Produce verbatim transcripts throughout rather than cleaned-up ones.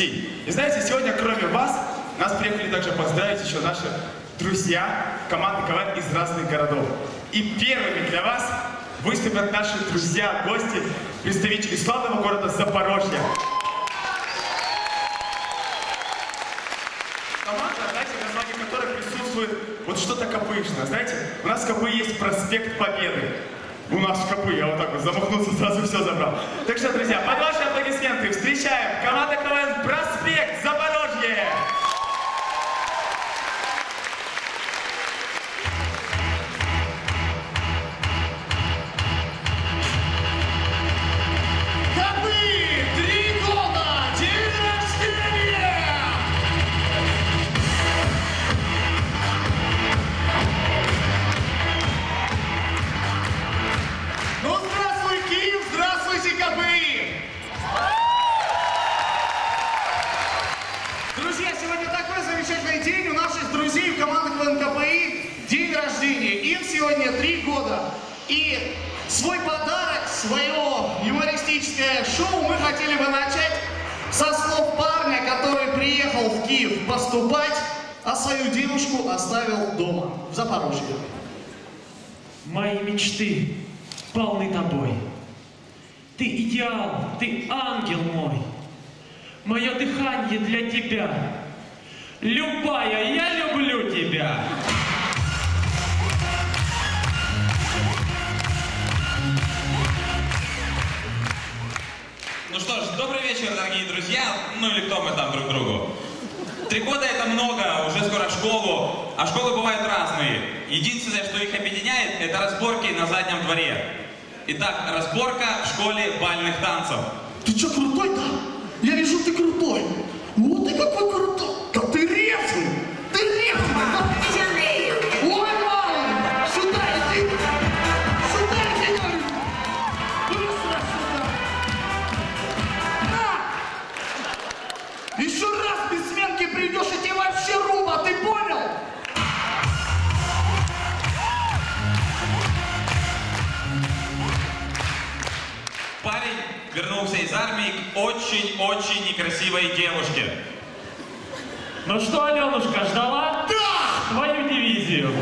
гостей. И знаете, сегодня кроме вас, нас приехали также поздравить еще наши друзья, команды КВН из разных городов. И первыми для вас выступят наши друзья, гости, представители славного города Запорожья. Команда, знаете, в названии которой присутствует вот что-то копыйшное. Знаете, у нас в КПИ есть проспект Победы. У нас в КПИ, я вот так вот замахнулся, сразу все забрал. Так что, друзья, под ваши аплодисменты встречаем команда КВН «Проспект Запорожье». Сегодня три года. И свой подарок, свое юмористическое шоу мы хотели бы начать со слов парня, который приехал в Киев поступать, а свою девушку оставил дома, в Запорожье. Мои мечты полны тобой. Ты идеал, ты ангел мой. Мое дыхание для тебя. Любая, я люблю тебя. Ну что ж, добрый вечер, дорогие друзья, ну или кто мы там друг другу. Три года это много, уже скоро школу, а школы бывают разные. Единственное, что их объединяет, это разборки на заднем дворе. Итак, разборка в школе бальных танцев. Ты что, крутой-то? Я вижу, ты крутой. Вот ты какой крутой. Да ты резвый, ты резвый. Ой, мама, сюда иди. Сюда иди, говорю. Быстро сюда. На! Еще раз без сменки придешь, и тебе вообще руба, ты понял? Парень вернулся из армии к очень-очень некрасивой девушке. Ну что, Аленушка, ждала? Да! Твою дивизию.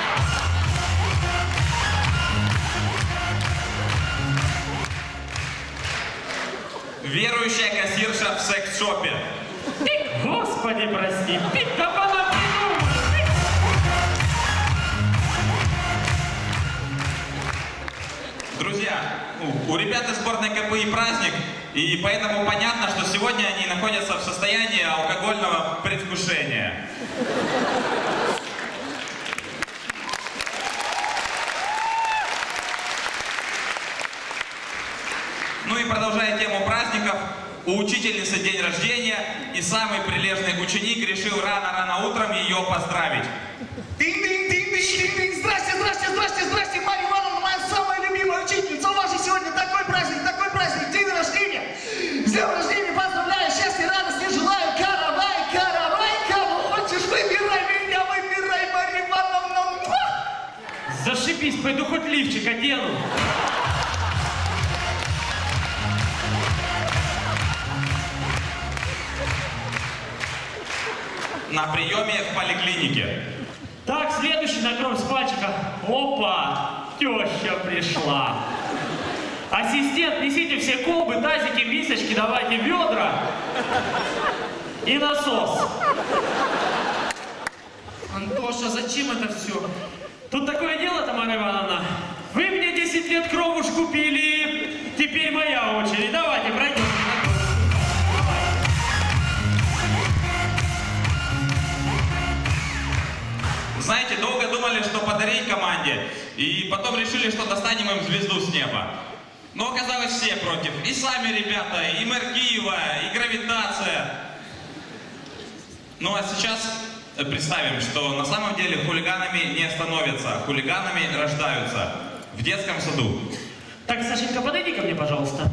Верующая кассирша в секс-шопе. Ты, Господи, прости, ты как она придумала? Друзья, у ребят из сборной КПИ праздник, и поэтому понятно, что сегодня они находятся в состоянии алкогольного предвкушения. Ну и продолжая тему праздников, у учительницы день рождения, и самый прилежный ученик решил рано-рано утром ее поздравить. Динь-динь-динь-динь-динь-динь! Здрасте, здрасте, здрасте, здрасте, Марья Ивановна, моя самая любимая учительница. У вас же сегодня такой праздник, такой праздник, день рождения. С днем рождения поздравляю, счастья, радости желаю. Каравай, каравай, кого хочешь, выбирай меня, выбирай, Марья Ивановна. Зашибись, пойду хоть лифчик одену. На приеме в поликлинике. Так, следующий на кровь с пальчика. Опа, теща пришла. Ассистент, несите все колбы, тазики, мисочки, давайте ведра и насос. Антоша, зачем это все? Тут такое дело, Тамара Ивановна. Вы мне десять лет кровушку пили, теперь моя очередь. Давайте, пройдем. Знаете, долго думали, что подарить команде, и потом решили, что достанем им звезду с неба. Но оказалось, все против. И сами ребята, и мэр Киева, и гравитация. Ну а сейчас представим, что на самом деле хулиганами не становятся, хулиганами рождаются в детском саду. Так, Сашенька, подойди ко мне, пожалуйста.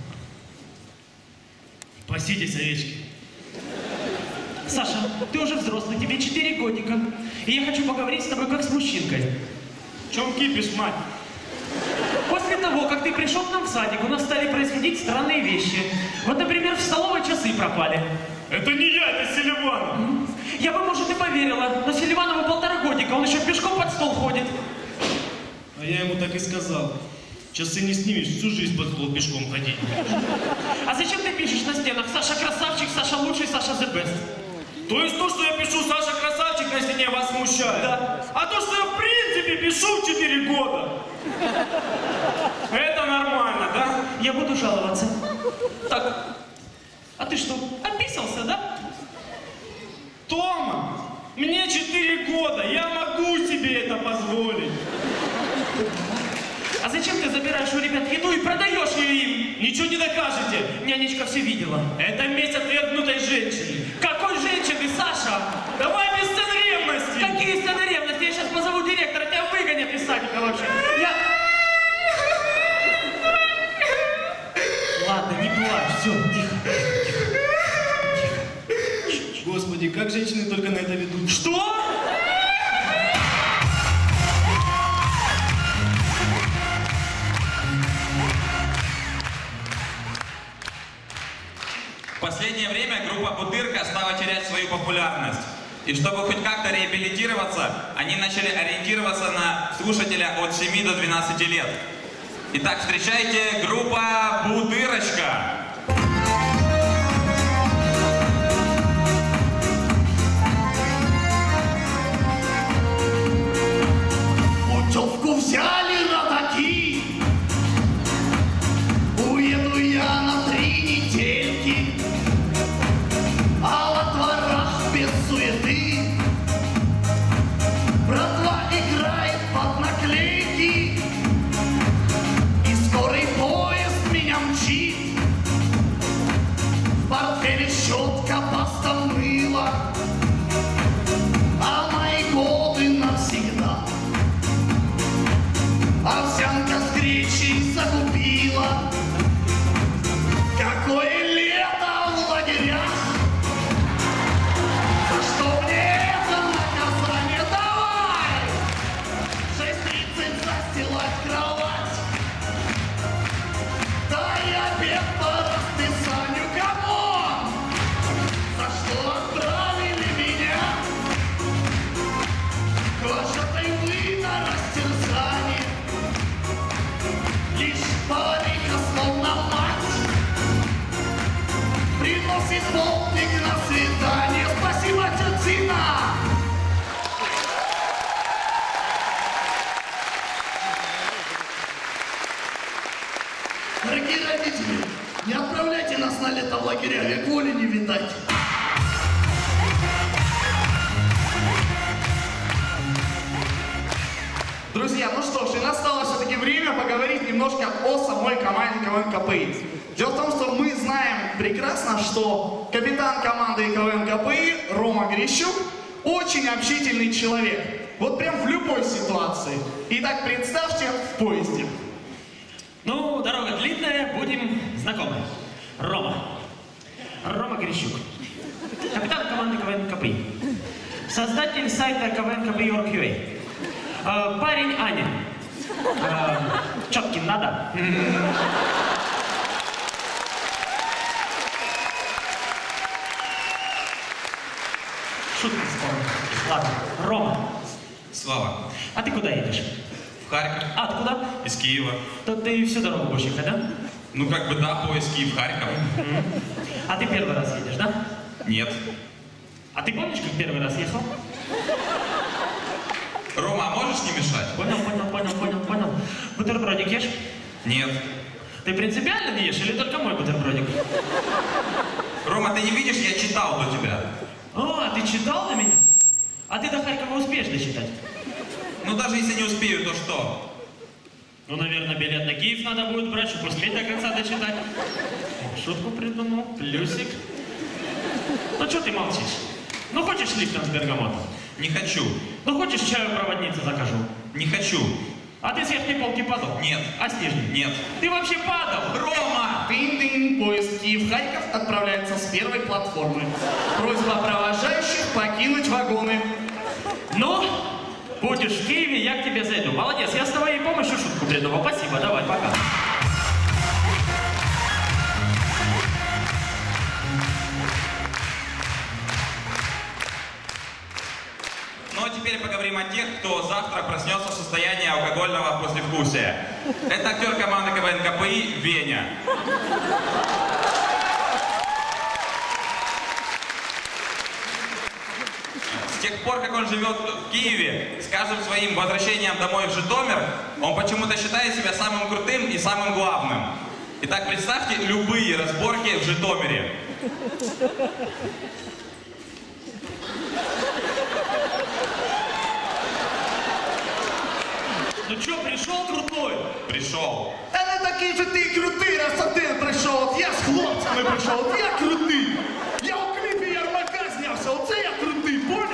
Паситесь, овечки. Саша, ты уже взрослый, тебе четыре годика. И я хочу поговорить с тобой как с мужчинкой. В чем кипиш, мать? После того, как ты пришел к нам в садик, у нас стали происходить странные вещи. Вот, например, в столовой часы пропали. Это не я, это Селиванов. Я бы, может, и поверила, но Селиванову полтора годика, он еще пешком под стол ходит. А я ему так и сказал. Часы не снимешь, всю жизнь под стол пешком ходить. А зачем ты пишешь на стенах? Саша красавчик, Саша лучший, Саша the best. То есть то, что я пишу «Саша красавчик» на стене, вас смущает? Да. А то, что я в принципе пишу в четыре года, это нормально, да? Я буду жаловаться. Так, а ты что, описался, да? Тома, мне четыре года, я могу себе это позволить. А зачем ты забираешь у ребят еду и продаешь ее им? Ничего не докажете. Нянечка все видела. Это месть отвергнутой женщины. Какой женщины, Саша? Давай без сцен ревности. Какие сцены ревности? Я сейчас позову директора, тебя выгонят из садика вообще. Я... Ладно, не плачь, все, тихо. Господи, как женщины только на это ведут. Что? В последнее время группа «Бутырка» стала терять свою популярность. И чтобы хоть как-то реабилитироваться, они начали ориентироваться на слушателя от семи до двенадцати лет. Итак, встречайте группа «Бутырочка». Путевку взяли родаки, уеду я на три недельки, а во дворах без суеты братва играет под наклейки, и скорый поезд меня мчит, в портфеле щетка, паста, мыло, а мои годы навсегда. Овсянка с гречей загубила. Какое лето в лагерях! За что мне это наказание? Давай! В шесть тридцать застилать кровать. Дай обед по расписанию. Камон! За что отправили меня? Кожатой вы на растерзание. Лишь повариха, словно мать, приносит полдник на свидание. Спасибо, тетя Зина! Дорогие родители, не отправляйте нас на лето в лагеря, век воли не видать. Друзья, ну что ж, и настало все-таки время поговорить немножко о самой команде КВН КПИ. Дело в том, что мы знаем прекрасно, что капитан команды КВН КПИ Рома Грищук очень общительный человек. Вот прям в любой ситуации. Итак, представьте в поезде. Ну, дорога длинная, будем знакомы. Рома. Рома Грищук. Капитан команды КВН КПИ. Создатель сайта КВН КПИ точка ю а. Э, парень Аня. Э, Четкин надо. Шутка вспомнил. Ладно, Рома. Слава. А ты куда едешь? В Харьков. А, откуда? Из Киева. То ты всю дорогу будешь ехать, да? Ну как бы да, поезд Киев-Харьков. А ты первый раз едешь, да? Нет. А ты помнишь, как первый раз ехал? Рома, а можешь не мешать? Понял, понял, понял, понял, понял. Бутербродик ешь? Нет. Ты принципиально не ешь или только мой бутербродик? Рома, ты не видишь, я читал до тебя. А, ты читал на меня? А ты до Харькова успеешь дочитать? Ну даже если не успею, то что? Ну, наверное, билет на Киев надо будет брать, чтобы успеть до конца дочитать. Шутку придумал, плюсик. Ну, что ты молчишь? Ну, хочешь лифтом с бергамотом? Не хочу. Ну, хочешь чаю проводнице закажу? Не хочу. А ты с верхней полки падал? Нет. А с нижней? Нет. Ты вообще падал? Рома! Тын-тын, поезд Киев-Харьков отправляется с первой платформы. Просьба провожающих покинуть вагоны. Ну, будешь в Киеве, я к тебе зайду. Молодец, я с твоей помощью шутку придумал. Спасибо, давай, пока. теперь поговорим о тех, кто завтра проснется в состоянии алкогольного послевкусия. Это актер команды КВН КПИ Веня. С тех пор, как он живет в Киеве, с каждым своим возвращением домой в Житомир, он почему-то считает себя самым крутым и самым главным. Итак, представьте любые разборки в Житомире. Ну что, пришел крутой? Пришел. Та не такий же ти крутий, раз один прийшов. От я з хлопцями прийшов, от я крутий. Я у кліпі Ярмака знявся, оце я крутий, понял?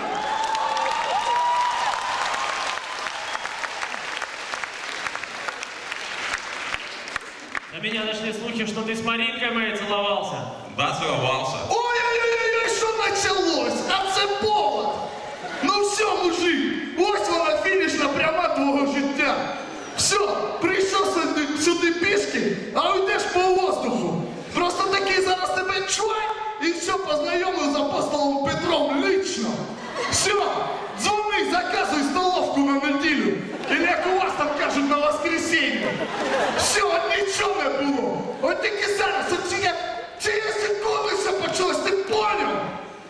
До меня дошли слухи, что ты с Маринкой моей целовался. Да, целовался. Ой-ой-ой, що почалось? А це повод. Ну все, мужик, ось вона фінішна пряма твого життя. Все, прийшов сюди, сюди пішки, а йдеш по воздуху. Просто такий зараз тебе чуй і все, познайомив з апостолом Петром лично. Все, дзвони, заказуй столовку на неділю. Или як у вас там кажуть, на воскресенье. Все, от нічого не було. От тільки зараз, от ці, цієї секунди все почалось, ти поняв?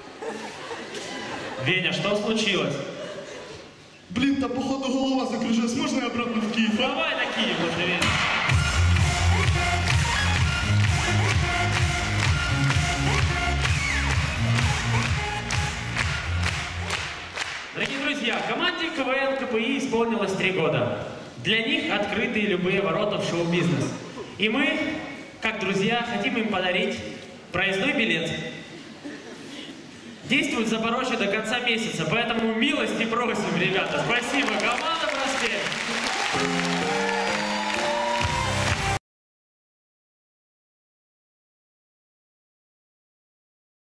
Веня, что случилось? Блін, та походу голова закружилась. Можна я обратно в Київ? а? Давай на Киев уже, Веня. Дорогие друзья, команде КВН КПИ исполнилось три года. Для них открыты любые ворота в шоу-бизнес. И мы, как друзья, хотим им подарить проездной билет. Действует в Запорожье до конца месяца, поэтому милости просим, ребята. Спасибо, команда Проспект.